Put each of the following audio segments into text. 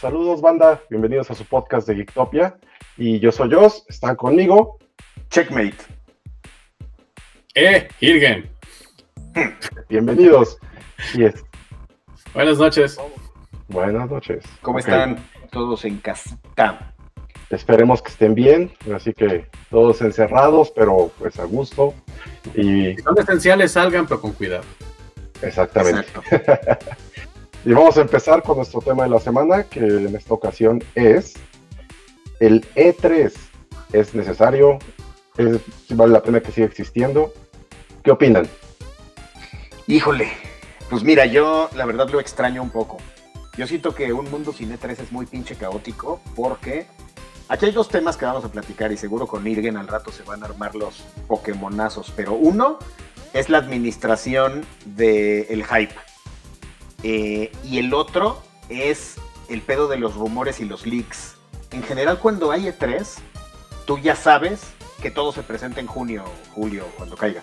Saludos, banda. Bienvenidos a su podcast de Geektopia. Y yo soy Jos. Están conmigo Checkmate. Hirgen. Bienvenidos. Sí es. Buenas noches. Buenas noches. ¿Cómo están todos en casita? Esperemos que estén bien. Así que todos encerrados, pero pues a gusto. Y Si son esenciales, salgan, pero con cuidado. exactamente. Exacto. Y vamos a empezar con nuestro tema de la semana, que en esta ocasión es el E3. ¿Es necesario? ¿Vale la pena que siga existiendo? ¿Qué opinan? Híjole, pues mira, yo la verdad lo extraño un poco. Yo siento que un mundo sin E3 es muy pinche caótico porque aquí hay dos temas que vamos a platicar y seguro con Irgen al rato se van a armar los pokemonazos, pero uno es la administración del hype. Y el otro es el pedo de los rumores y los leaks. En general, cuando hay E3, tú ya sabes que todo se presenta en junio, julio, cuando caiga.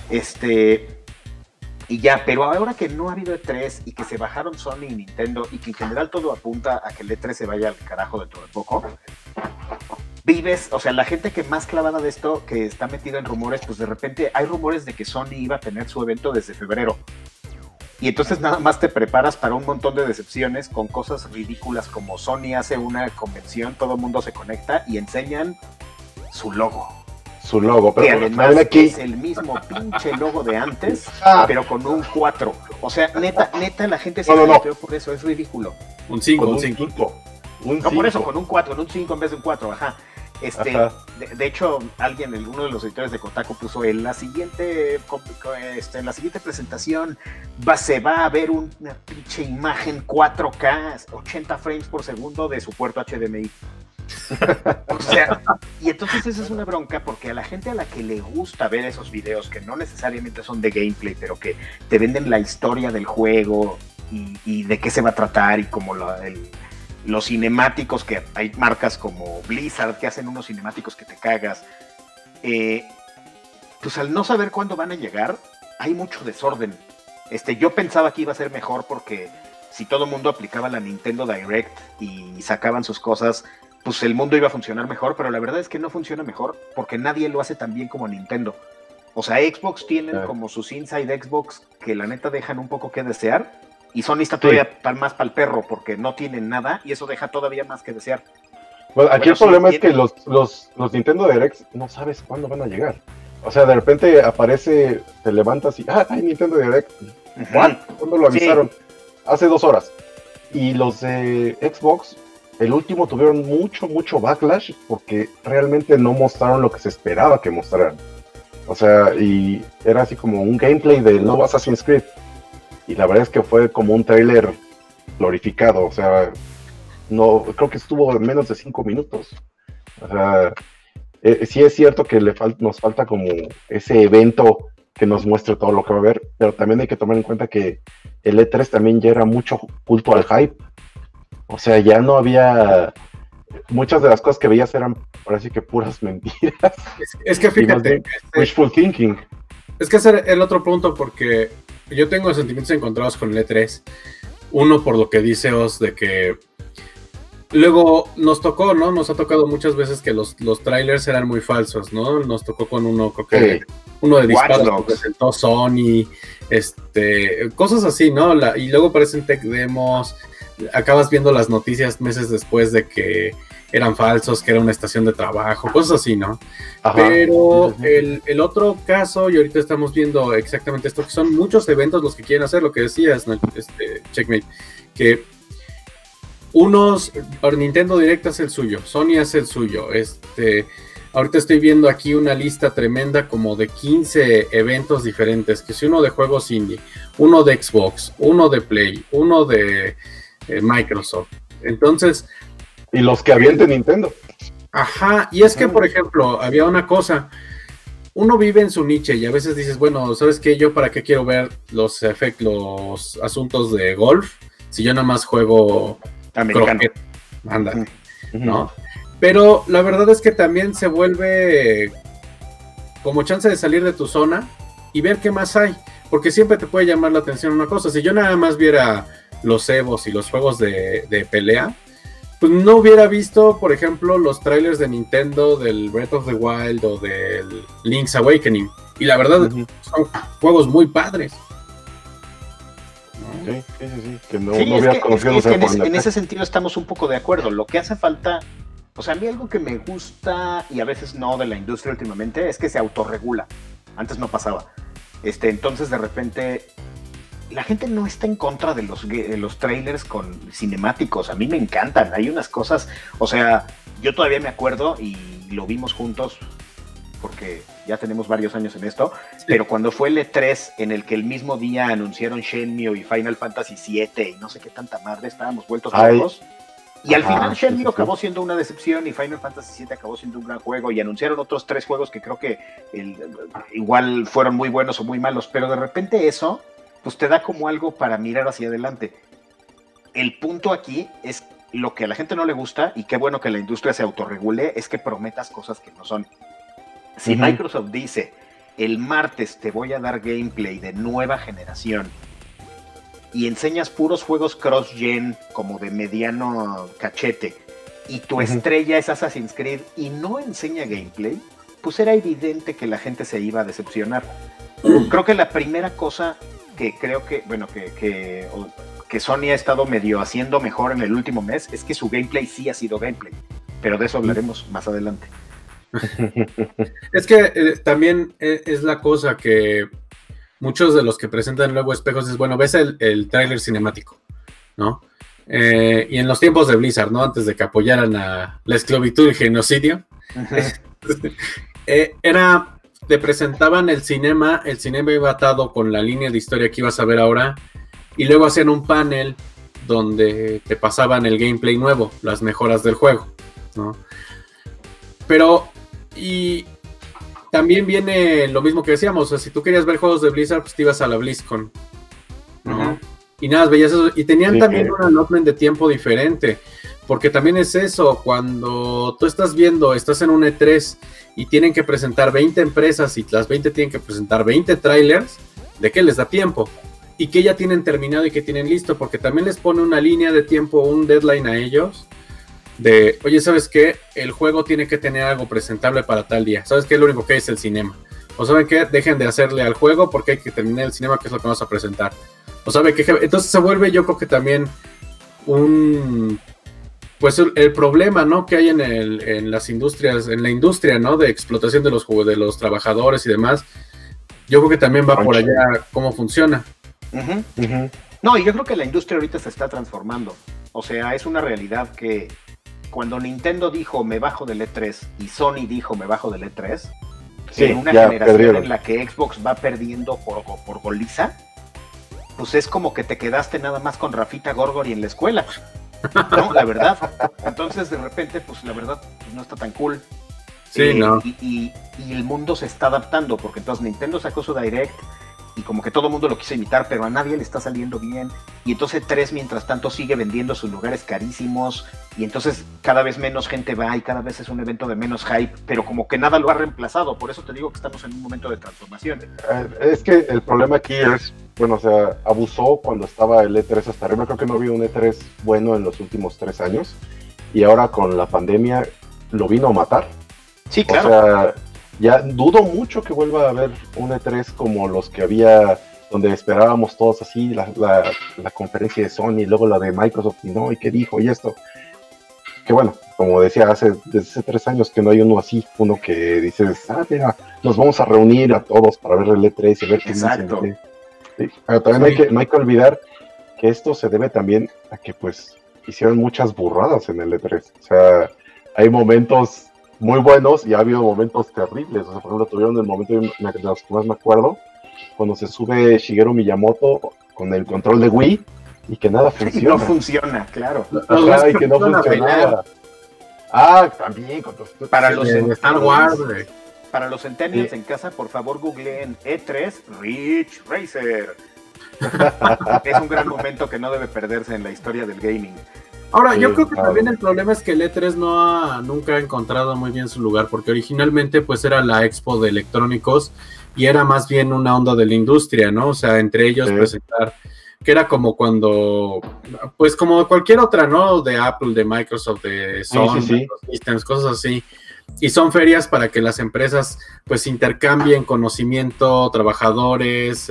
Y ya, pero ahora que no ha habido E3 y que se bajaron Sony y Nintendo y que en general todo apunta a que el E3 se vaya al carajo dentro de poco, vives, o sea, la gente que más clavada de esto, que está metida en rumores, pues de repente hay rumores de que Sony iba a tener su evento desde febrero. Y entonces nada más te preparas para un montón de decepciones con cosas ridículas como Sony hace una convención, todo el mundo se conecta y enseñan su logo. Su logo, Que pero además aquí es el mismo pinche logo de antes, pero con un 4. O sea, neta, la gente se metió por eso, es ridículo. Un 5, con un un 5. 5. No, por eso, con un 4, en un 5 en vez de un 4, ajá. Ajá. De hecho, uno de los editores de Kotaku puso en la siguiente presentación se va a ver una pinche imagen 4K, 80 frames por segundo de su puerto HDMI. O sea, y entonces esa es una bronca porque a la gente a la que le gusta ver esos videos que no necesariamente son de gameplay, pero que te venden la historia del juego y de qué se va a tratar y como los cinemáticos, que hay marcas como Blizzard que hacen unos cinemáticos que te cagas, pues al no saber cuándo van a llegar hay mucho desorden. Yo pensaba que iba a ser mejor porque si todo el mundo aplicaba la Nintendo Direct y sacaban sus cosas, pues el mundo iba a funcionar mejor, pero la verdad es que no funciona mejor porque nadie lo hace tan bien como Nintendo. O sea, Xbox tienen como sus Inside Xbox que la neta dejan un poco que desear, y Sony está todavía más para el perro porque no tienen nada y eso deja todavía más que desear. Bueno, aquí el problema es que los Nintendo Directs no sabes cuándo van a llegar. O sea, de repente aparece, te levantas y hay Nintendo Direct. ¿Cuándo lo avisaron? Sí. Hace 2 horas. Y los de Xbox, el último tuvieron mucho backlash porque realmente no mostraron lo que se esperaba que mostraran. O sea, y era así como un gameplay del nuevo Assassin's Creed. Y la verdad es que fue como un trailer glorificado, o sea, no, creo que estuvo en menos de 5 minutos. O sea, sí es cierto que nos falta como ese evento que nos muestre todo lo que va a haber, pero también hay que tomar en cuenta que el E3 también ya era mucho culto al hype. O sea, ya no había... Muchas de las cosas que veías eran, parece que puras mentiras. Es que fíjate... wishful thinking. Es que ese es el otro punto, porque yo tengo sentimientos encontrados con el E3. Uno, por lo que dice Oz, de que luego nos tocó, ¿no? Nos ha tocado muchas veces que los trailers eran muy falsos, ¿no? Nos tocó con uno, creo que uno de disparos que presentó Sony, cosas así, ¿no? Y luego aparecen tech demos, acabas viendo las noticias meses después de que eran falsos, que era una estación de trabajo, cosas así, ¿no? Ajá. Pero el otro caso, y ahorita estamos viendo exactamente esto, que son muchos eventos los que quieren hacer, lo que decías, ¿no? Checkmate, que Nintendo Direct hace el suyo, Sony hace el suyo, ahorita estoy viendo aquí una lista tremenda como de 15 eventos diferentes, que si uno de juegos indie, uno de Xbox, uno de Play, uno de Microsoft, entonces... Y los que habían de Nintendo. Ajá, y es que, por ejemplo, había una cosa, uno vive en su niche y a veces dices, bueno, ¿sabes qué? ¿Yo para qué quiero ver los asuntos de golf si yo nada más juego americano? Anda, ¿no? Pero la verdad es que también se vuelve como chance de salir de tu zona y ver qué más hay, porque siempre te puede llamar la atención una cosa. Si yo nada más viera los Evos y los juegos de pelea, pues no hubiera visto, por ejemplo, los trailers de Nintendo del Breath of the Wild o del Link's Awakening. Y la verdad, son juegos muy padres. Sí, que no, sí, no hubieras conocido. Es que en ese sentido estamos un poco de acuerdo. Lo que hace falta, o sea, a mí algo que me gusta y a veces no de la industria últimamente es que se autorregula. Antes no pasaba. Entonces de repente la gente no está en contra de los trailers con cinemáticos. A mí me encantan. Hay unas cosas, o sea, yo todavía me acuerdo y lo vimos juntos porque ya tenemos varios años en esto, sí. Pero cuando fue el E3 en el que el mismo día anunciaron Shenmue y Final Fantasy VII y no sé qué tanta madre, estábamos vueltos locos. Y al final Shenmue acabó siendo una decepción y Final Fantasy VII acabó siendo un gran juego y anunciaron otros 3 juegos que creo que igual fueron muy buenos o muy malos, pero de repente eso pues te da como algo para mirar hacia adelante. El punto aquí es lo que a la gente no le gusta, y qué bueno que la industria se autorregule, es que prometas cosas que no son. Si Microsoft dice, el martes te voy a dar gameplay de nueva generación, y enseñas puros juegos cross-gen como de mediano cachete, y tu estrella es Assassin's Creed, y no enseña gameplay, pues era evidente que la gente se iba a decepcionar. Creo que la primera cosa que creo que, bueno, que Sony ha estado medio haciendo mejor en el último mes es que su gameplay sí ha sido gameplay, pero de eso hablaremos más adelante. Es que también es la cosa que muchos de los que presentan luego espejos es, bueno, ves el tráiler cinemático, ¿no? Y en los tiempos de Blizzard, ¿no? Antes de que apoyaran a la esclavitud y el genocidio, te presentaban el cinema iba atado con la línea de historia que ibas a ver ahora, y luego hacían un panel donde te pasaban el gameplay nuevo, las mejoras del juego, ¿no? Pero, y también viene lo mismo que decíamos, o sea, si tú querías ver juegos de Blizzard, pues te ibas a la BlizzCon, ¿no? Y nada, veías eso, y tenían también un allotment de tiempo diferente, porque también es eso, cuando tú estás en un E3 y tienen que presentar 20 empresas y las 20 tienen que presentar 20 trailers, ¿de qué les da tiempo? Y que ya tienen terminado y que tienen listo, porque también les pone una línea de tiempo, un deadline a ellos, de, oye, ¿sabes qué? El juego tiene que tener algo presentable para tal día. ¿Sabes qué? Lo único que hay es el cinema. O ¿saben qué? Dejen de hacerle al juego porque hay que terminar el cinema, que es lo que vamos a presentar. O ¿saben qué? Entonces se vuelve, yo creo que también pues el problema, ¿no? Que hay en las industrias, en la industria, ¿no? De explotación de los trabajadores y demás. Yo creo que también va por allá cómo funciona. No, y yo creo que la industria ahorita se está transformando. O sea, es una realidad que cuando Nintendo dijo me bajo del E3 y Sony dijo me bajo del E3, en una generación en la que Xbox va perdiendo por goliza, pues es como que te quedaste nada más con Rafita Gorgori en la escuela, ¿no? La verdad. Entonces de repente, pues la verdad pues, no está tan cool. Sí, no. Y el mundo se está adaptando, porque entonces Nintendo sacó su Direct y como que todo el mundo lo quiso imitar, pero a nadie le está saliendo bien, y entonces 3 mientras tanto sigue vendiendo sus lugares carísimos, y entonces cada vez menos gente va y cada vez es un evento de menos hype, pero como que nada lo ha reemplazado. Por eso te digo que estamos en un momento de transformación. Es que el problema aquí es, bueno, o sea, abusó cuando estaba el E3 hasta arriba. Creo que no había un E3 bueno en los últimos 3 años, y ahora con la pandemia lo vino a matar. Sí, claro. O sea, ya dudo mucho que vuelva a haber un E3 como los que había, donde esperábamos todos así, la conferencia de Sony, y luego la de Microsoft, y no, y qué dijo, y esto. Que bueno, como decía, desde hace 3 años que no hay uno así, uno que dices, mira, nos vamos a reunir a todos para ver el E3 y ver qué dicen. Sí. Pero también no hay que olvidar que esto se debe también a que pues hicieron muchas burradas en el E3. O sea, hay momentos muy buenos y ha habido momentos terribles. O sea, por ejemplo, tuvieron el momento de los que más me acuerdo, cuando se sube Shigeru Miyamoto con el control de Wii y que nada funciona. Y no funciona, claro. Y que no funcionaba. También. Para los Star Wars, para los centennials en casa, por favor googleen E3 Ridge Racer. Es un gran momento que no debe perderse en la historia del gaming. Ahora, yo creo que también el problema es que el E3 nunca ha encontrado muy bien su lugar, porque originalmente pues era la expo de electrónicos y era más bien una onda de la industria, ¿no? O sea, entre ellos presentar que era como cuando, pues como cualquier otra, ¿no? De Apple, de Microsoft, de Sony, Systems, cosas así. Y son ferias para que las empresas pues intercambien conocimiento, trabajadores,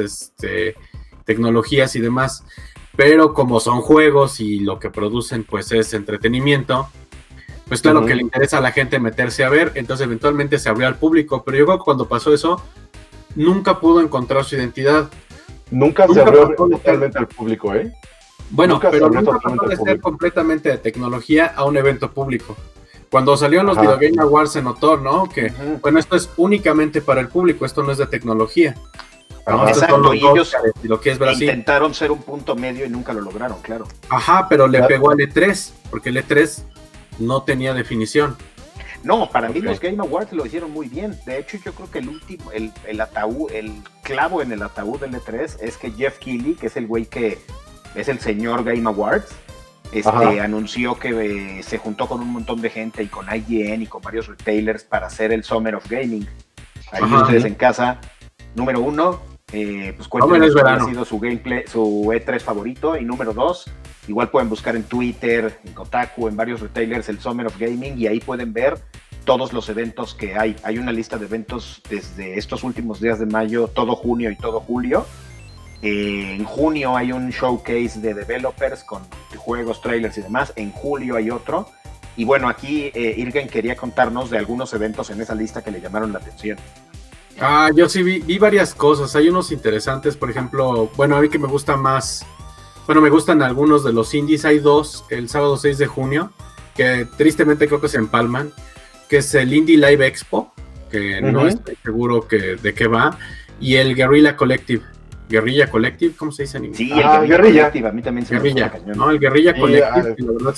tecnologías y demás. Pero como son juegos y lo que producen pues es entretenimiento, pues claro que le interesa a la gente meterse a ver, entonces eventualmente se abrió al público, pero yo creo que cuando pasó eso, nunca pudo encontrar su identidad. Nunca se abrió totalmente al público, ¿eh? Bueno, pero nunca pasó de ser completamente de tecnología a un evento público. Cuando salieron los Video Game Awards se notó, ¿no? Que, bueno, esto es únicamente para el público, esto no es de tecnología. Exacto, y ellos lo que es Brasil. Intentaron ser un punto medio y nunca lo lograron, claro. Ajá, pero le pegó al E3, porque el E3 no tenía definición. No, para mí los Game Awards lo hicieron muy bien. De hecho, yo creo que el último, el ataúd, el clavo en el ataúd del E3 es que Jeff Keighley, que es el güey que es el señor Game Awards, anunció que se juntó con un montón de gente y con IGN y con varios retailers para hacer el Summer of Gaming. Ahí ustedes en casa, número 1, pues cuéntenos cuál ha sido su gameplay, su E3 favorito, y número 2, igual pueden buscar en Twitter, en Kotaku, en varios retailers el Summer of Gaming, y ahí pueden ver todos los eventos que hay. Hay una lista de eventos desde estos últimos días de mayo, todo junio y todo julio. En junio hay un showcase de developers con juegos, trailers y demás. En julio hay otro. Y bueno, aquí Irgen quería contarnos de algunos eventos en esa lista que le llamaron la atención. Yo sí vi varias cosas. Hay unos interesantes, por ejemplo, bueno, a mí que me gusta más, bueno, me gustan algunos de los indies. Hay dos, el sábado 6 de junio, que tristemente creo que se empalman, que es el Indie Live Expo, que no estoy seguro de qué va, y el Guerrilla Collective, ¿cómo se dice en inglés? Sí, el Guerrilla Collective, a mí también se me gusta cañón. ¿No? El Guerrilla Collective, la verdad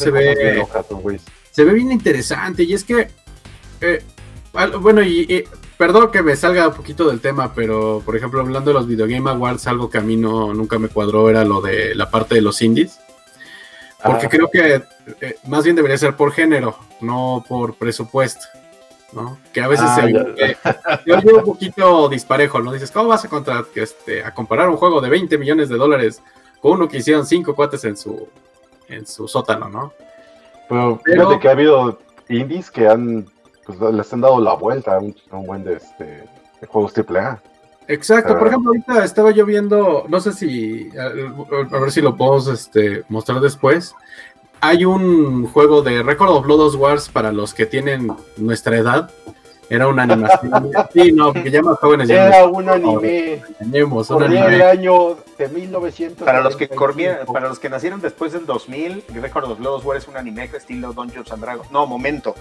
se ve bien interesante, y es que, bueno, y perdón que me salga un poquito del tema, pero, por ejemplo, hablando de los Video Game Awards, algo que a mí nunca me cuadró era lo de la parte de los indies, porque creo que más bien debería ser por género, no por presupuesto, ¿no? Que a veces yo un poquito disparejo, ¿no? Dices, ¿cómo vas a comparar un juego de $20 millones con uno que hicieron 5 cuates en su sótano, ¿no? Pero fíjate que ha habido indies que les han dado la vuelta a un buen de juegos AAA. Exacto, por ejemplo, ahorita estaba yo viendo, no sé si, a ver si lo podemos mostrar después. Hay un juego de Record of Lodoss Wars para los que tienen nuestra edad. Era una animación. Sí, no, porque ya más jóvenes. Era un anime. Corría el año de 1900. Para los que nacieron después del 2000, Record of Lodoss Wars es un anime estilo Dungeons and Dragons. No, momento.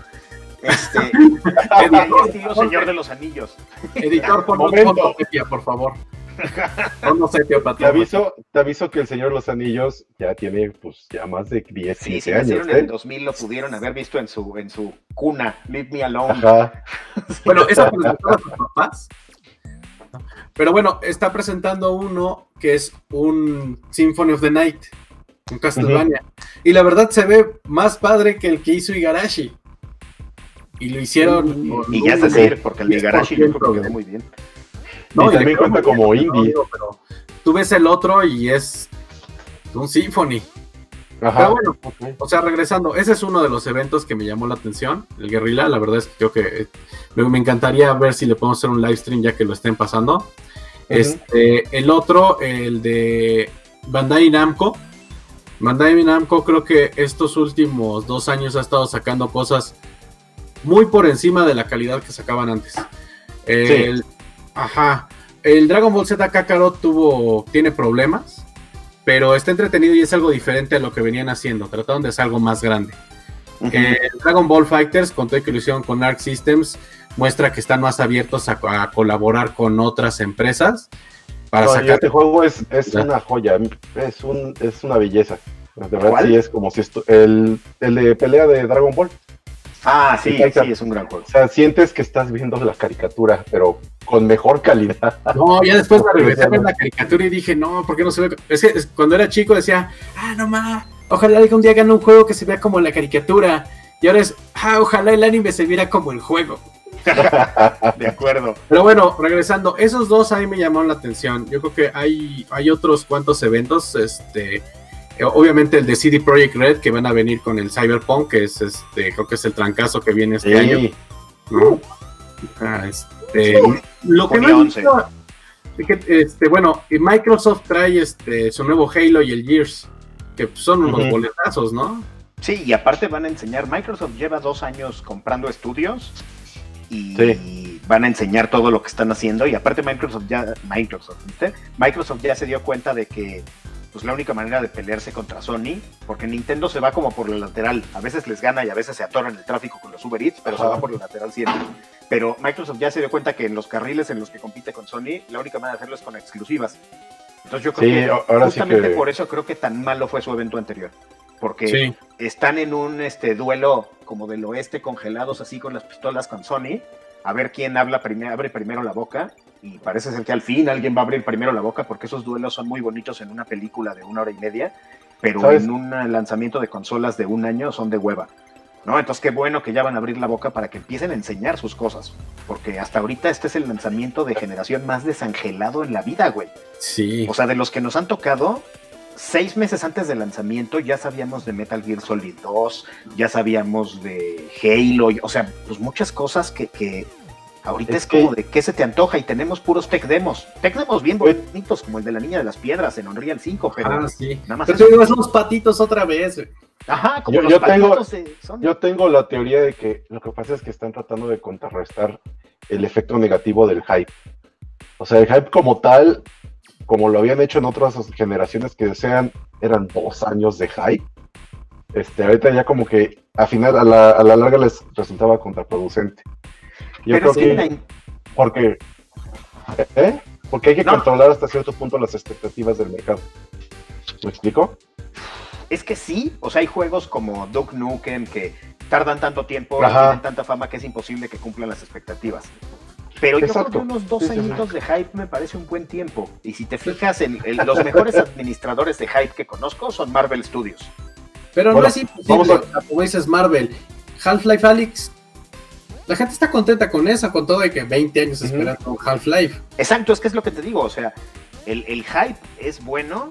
Estilo Señor de los Anillos. Editor, pon sepia, por favor. No sepia, te aviso que el Señor de los Anillos ya tiene pues ya más de 10 sí, si años. nacieron en el 2000 lo pudieron haber visto en su cuna. Leave me alone. Bueno, esa presentaba a sus papás. Pero bueno, está presentando uno que es un Symphony of the Night, un Castlevania. Y la verdad se ve más padre que el que hizo Igarashi. Y lo hicieron. Y ya es decir, porque el de Igarashi yo creo que quedó muy bien. No, y también cuenta como indie. Pero tú ves el otro y es un Symphony. Ajá. Pero bueno, o sea, regresando, ese es uno de los eventos que me llamó la atención, el Guerrilla. La verdad es que creo que me encantaría ver si le podemos hacer un live stream ya que lo estén pasando. El otro, el de Bandai Namco. Bandai Namco creo que estos últimos 2 años ha estado sacando cosas muy por encima de la calidad que sacaban antes. El Dragon Ball Z Kakarot tiene problemas, pero está entretenido y es algo diferente a lo que venían haciendo. Trataron de hacer algo más grande. Dragon Ball Fighters, con todo que lo hicieron con Arc Systems, muestra que están más abiertos a colaborar con otras empresas para sacar. Este juego es una joya, es una belleza. De verdad, sí, es como si el de pelea de Dragon Ball. Sí, es un gran juego. O sea, sientes que estás viendo la caricatura, pero con mejor calidad. No, ya después me regresé a ver la caricatura y dije, no, ¿por qué no se ve? Es que cuando era chico decía, no más, ojalá algún día gane un juego que se vea como la caricatura. Y ahora es, ojalá el anime se viera como el juego. De acuerdo. Pero bueno, regresando, esos dos ahí me llamaron la atención. Yo creo que hay otros cuantos eventos, obviamente el de CD Projekt Red, que van a venir con el Cyberpunk, que es creo que es el trancazo que viene este año, ¿no? Lo que no he visto, bueno, Microsoft trae su nuevo Halo y el Gears, que son unos boletazos, ¿no? Sí, y aparte van a enseñar, Microsoft lleva 2 años comprando estudios y van a enseñar todo lo que están haciendo, y aparte Microsoft ya se dio cuenta de que pues la única manera de pelearse contra Sony, porque Nintendo se va como por la lateral, a veces les gana y a veces se atoran en el tráfico con los Uber Eats, pero se va por la lateral siempre. Pero Microsoft ya se dio cuenta que en los carriles en los que compite con Sony, la única manera de hacerlo es con exclusivas. Entonces yo creo que justamente por eso creo que tan malo fue su evento anterior, porque están en un duelo como del oeste, congelados así con las pistolas con Sony, a ver quién abre primero la boca, y parece ser que al fin alguien va a abrir primero la boca, porque esos duelos son muy bonitos en una película de 1 hora y media, pero ¿sabes? En un lanzamiento de consolas de 1 año son de hueva, ¿no? Entonces qué bueno que ya van a abrir la boca para que empiecen a enseñar sus cosas, porque hasta ahorita este es el lanzamiento de generación más desangelado en la vida, güey. Sí. O sea, de los que nos han tocado, 6 meses antes del lanzamiento ya sabíamos de Metal Gear Solid 2, ya sabíamos de Halo, o sea, pues muchas cosas que ahorita es como de qué se te antoja, y tenemos puros tech demos bien bonitos, como el de la Niña de las Piedras en Unreal 5, pero nada más. Pero tenemos los patitos otra vez. Ajá, como los patitos de Sony. Yo tengo la teoría de que lo que pasa es que están tratando de contrarrestar el efecto negativo del hype. O sea, el hype como tal, como lo habían hecho en otras generaciones que eran 2 años de hype, ahorita ya como que a la larga les resultaba contraproducente. Yo pero creo que porque hay que controlar hasta cierto punto las expectativas del mercado. ¿Me explico? Es que sí, o sea, hay juegos como Duke Nukem que tardan tanto tiempo, tienen tanta fama que es imposible que cumplan las expectativas. Pero yo creo que unos 2 añitos de hype me parece un buen tiempo. Y si te fijas, los mejores administradores de hype que conozco son Marvel Studios. Pero no es imposible, como dices Marvel. Half-Life Alyx, la gente está contenta con eso, con todo de que 20 años esperando Half-Life. Exacto, es que es lo que te digo, o sea, el hype es bueno,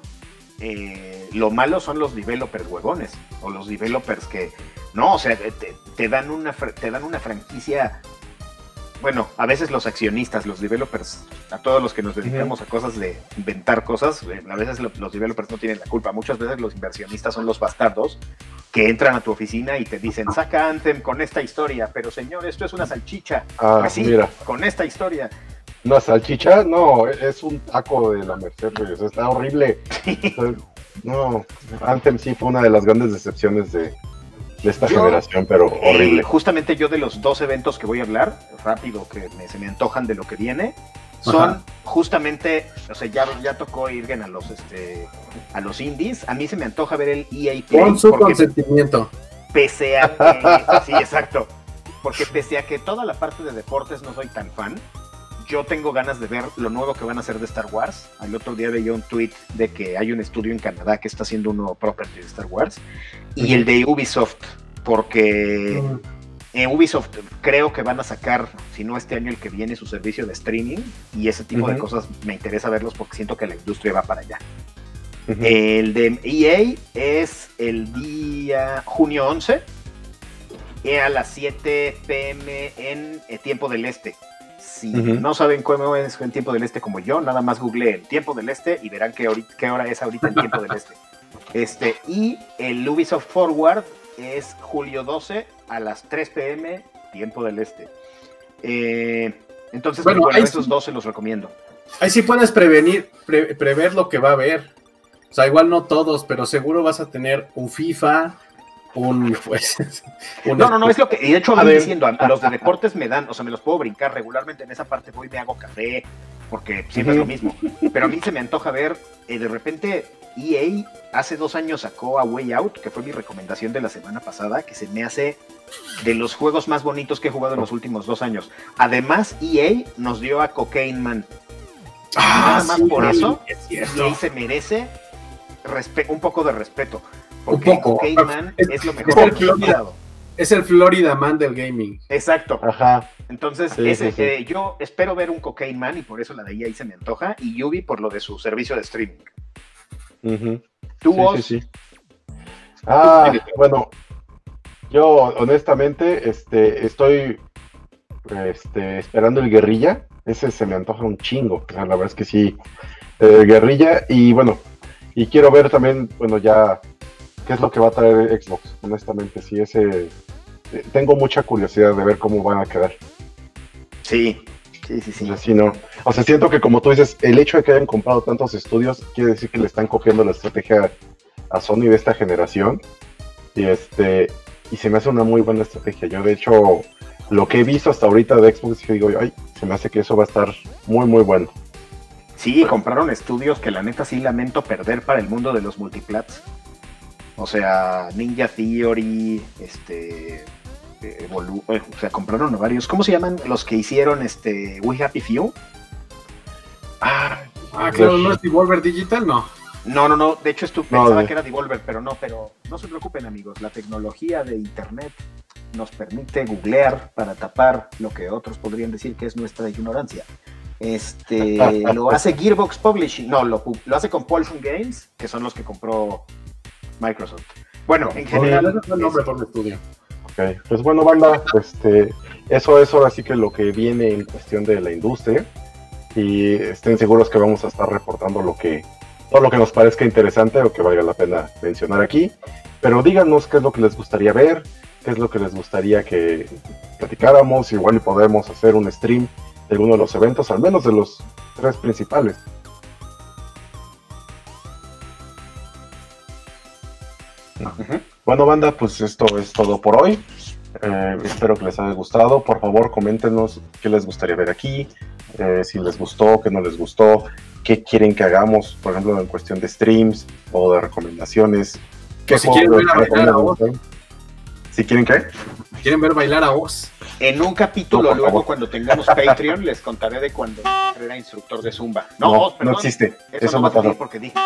lo malo son los developers huevones, o los developers que, no, o sea, te dan una franquicia. Bueno, a veces los accionistas, los developers, a todos los que nos dedicamos a cosas de inventar cosas, a veces los developers no tienen la culpa. Muchas veces los inversionistas son los bastardos que entran a tu oficina y te dicen, saca Anthem con esta historia, pero señor, esto es una salchicha. Pues sí, mira, con esta historia. ¿Una salchicha? No, es un taco de la Merced, está horrible. No, Anthem sí fue una de las grandes decepciones de esta generación, pero horrible. Justamente yo de los 2 eventos que voy a hablar, rápido, que se me antojan de lo que viene, son justamente, o sea, ya tocó ir a los indies. A mí se me antoja ver el EA Play. Con su consentimiento. Pese a que, sí, exacto, porque pese a que toda la parte de deportes no soy tan fan, yo tengo ganas de ver lo nuevo que van a hacer de Star Wars. Al otro día veía un tweet de que hay un estudio en Canadá que está haciendo un nuevo property de Star Wars, y el de Ubisoft, porque Ubisoft creo que van a sacar, si no este año, el que viene, su servicio de streaming, y ese tipo de cosas me interesa verlos porque siento que la industria va para allá. El de EA es el día junio 11 a las 7 p.m. en tiempo del este. Si no saben cómo es el tiempo del este como yo, nada más googleen tiempo del este y verán qué hora es ahorita el tiempo del este. Y el Ubisoft Forward es julio 12 a las 3 p.m. tiempo del este. Entonces, bueno, esos 2 se los recomiendo. Ahí sí puedes prever lo que va a haber. O sea, igual no todos, pero seguro vas a tener un FIFA, No, es lo que, y de hecho voy diciendo, a los de deportes me dan, o sea, me los puedo brincar regularmente, en esa parte voy y me hago café, porque siempre es lo mismo, pero a mí se me antoja ver, de repente EA hace 2 años sacó a Way Out, que fue mi recomendación de la semana pasada, que se me hace de los juegos más bonitos que he jugado en los últimos 2 años. Además, EA nos dio a Cocaine Man. Nada más por eso, EA se merece un poco de respeto. Porque Cocaine Man es lo mejor que he jugado. Es el Florida Man del gaming. Exacto. Ajá. Entonces, Sí. yo espero ver un Cocaine Man y por eso la de EA se me antoja. Y Yubi por lo de su servicio de streaming. Ujú. ¿Tú, Sí, vos? sí. Bueno, yo honestamente estoy esperando el Guerrilla. Ese se me antoja un chingo. O sea, la verdad es que sí. Guerrilla. Y bueno, y quiero ver también, bueno, ya qué es lo que va a traer Xbox. Honestamente, sí, tengo mucha curiosidad de ver cómo van a quedar. Sí. Sí, no. O sea, siento que como tú dices, el hecho de que hayan comprado tantos estudios quiere decir que le están copiando la estrategia a Sony de esta generación. Y se me hace una muy buena estrategia. Yo, de hecho, lo que he visto hasta ahorita de Xbox, digo, ay, se me hace que eso va a estar muy, muy bueno. Sí, compraron estudios que la neta sí lamento perder para el mundo de los multiplats. O sea, Ninja Theory, o sea, compraron varios. ¿Cómo se llaman los que hicieron We Happy Few? Claro, ¿no es Devolver Digital? No. No. De hecho, pensaba que era Devolver, pero no se preocupen, amigos. La tecnología de Internet nos permite googlear para tapar lo que otros podrían decir que es nuestra ignorancia. Lo hace Gearbox Publishing. No, lo hace Compulsion Games, que son los que compró Microsoft. Bueno, en general. Es el nombre por el estudio. Ok, pues bueno, banda, eso es ahora sí que lo que viene en cuestión de la industria. Y estén seguros que vamos a estar reportando todo lo que nos parezca interesante o que valga la pena mencionar aquí. Pero díganos qué es lo que les gustaría ver, qué es lo que les gustaría que platicáramos. Igual y podemos hacer un stream de alguno de los eventos, al menos de los 3 principales. Uh-huh. Bueno, banda, pues esto es todo por hoy. Espero que les haya gustado. Por favor, coméntenos qué les gustaría ver aquí, si les gustó, qué no les gustó, qué quieren que hagamos, por ejemplo, en cuestión de streams o de recomendaciones. Que si quieren ver bailar a Oz. ¿Si quieren qué? ¿Quieren ver bailar a Oz? En un capítulo, luego cuando tengamos Patreon, les contaré de cuando era instructor de Zumba. No existe. Eso no pasó. Porque dije,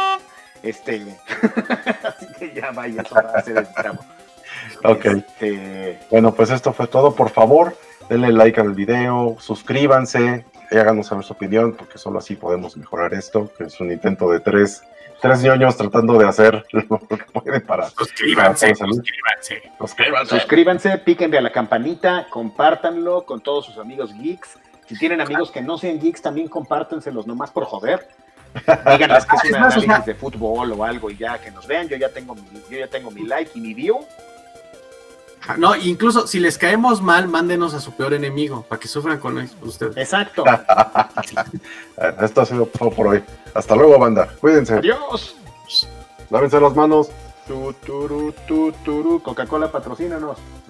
así que ya vaya a hacer el tramo. Ok. Bueno, pues esto fue todo. Por favor, denle like al video, suscríbanse y háganos saber su opinión, porque solo así podemos mejorar esto, que es un intento de tres ñoños tratando de hacer lo que pueden para... Suscríbanse, píquenle a la campanita, compártanlo con todos sus amigos geeks. Si tienen amigos que no sean geeks, también compártenselos nomás por joder. Díganles que es un análisis de fútbol o algo y ya que nos vean. Yo ya tengo mi like y mi view. No, incluso si les caemos mal, mándenos a su peor enemigo para que sufran con ustedes. Exacto. Esto ha sido todo por hoy. Hasta luego, banda. Cuídense. Adiós. Lávense las manos. Coca-Cola, patrocínanos.